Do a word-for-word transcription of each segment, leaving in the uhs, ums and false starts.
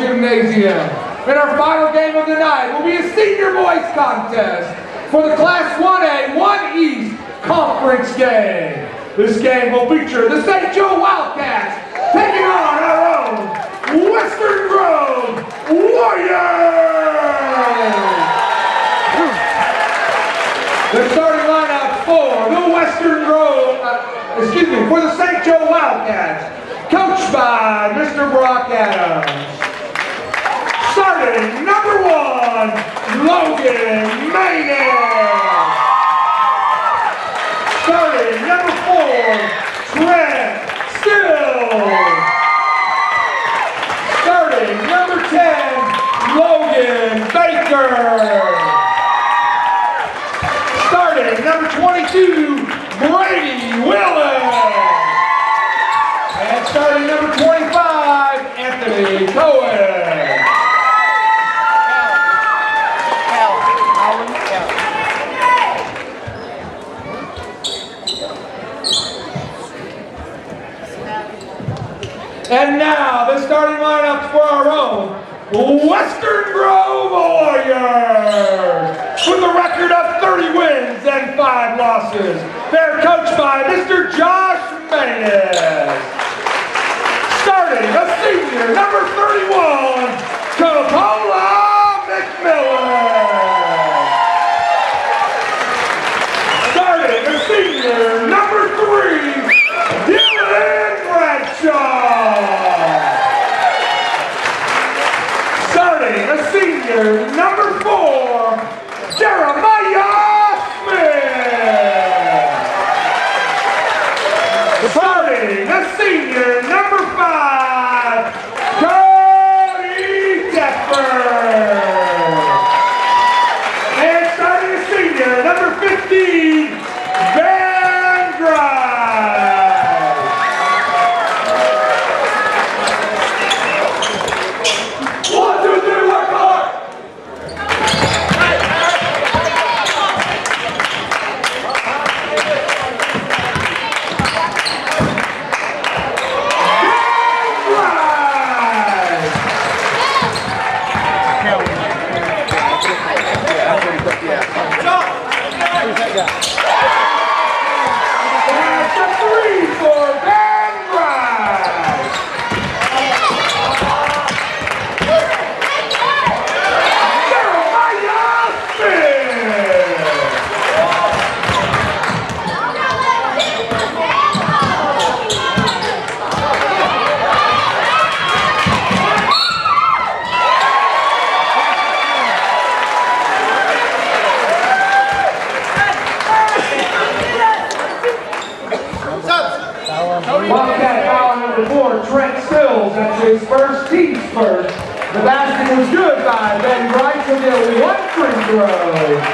Gymnasium. And our final game of the night will be a senior boys contest for the Class one A, one East Conference game. This game will feature the Saint Joe Wildcats taking on our own Western Grove Warriors. The starting lineup for the Western Grove, uh, excuse me, for the Saint Joe Wildcats, coached by Mister Brock Adams. Starting number one, Logan Maynard. Starting number four, Trent Still. Starting number ten, Logan Baker. Starting number twenty-two, Brady Willis. And starting number twenty-five, Anthony Cohen. And now the starting lineup for our own Western Grove Warriors. With a record of thirty wins and five losses, they're coached by Mister Josh Maynard. Starting a senior, number thirty-one, Coppola McMillan. Starting a senior, number three, Dylan Bradshaw. Starting a senior, number four, Jeremiah Smith. Starting a senior, number five, Cody Tepper. And starting a senior, number fifteen, Van Grimes. One, two, three, work hard. Wildcat foul number four, Trent Stills, that's his first, team's first. The basket was good by Ben Bright to the one free throw.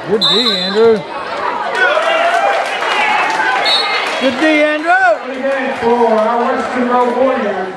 Good D, Andrew. Good D, Andrew. Again for our Western Road Warriors.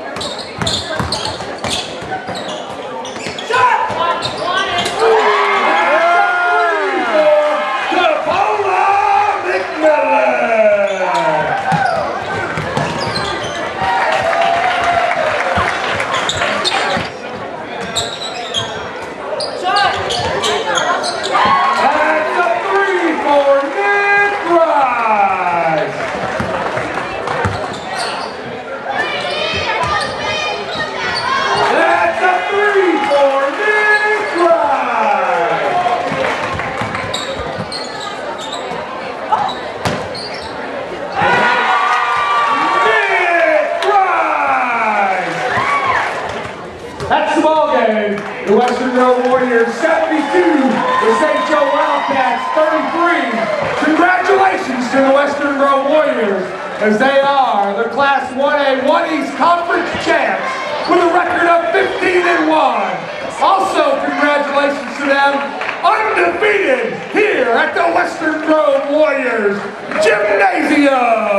That's the ball game. The Western Road Warriors seventy-two, the Saint Joe Wildcats thirty-three. Congratulations to the Western Road Warriors as they are the Class one A one East Conference champs with a record of fifteen and one. Also, congratulations to them, undefeated here at the Western Road Warriors Gymnasium.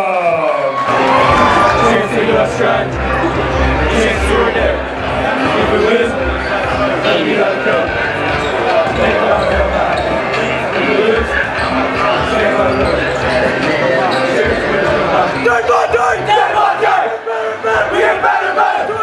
Chance to go stride. Chance to go there. If we lose, then we gotta go. Take off the high. If we lose, take off the high. Take on dirt! Take on dirt! We get better, better! We get better, better!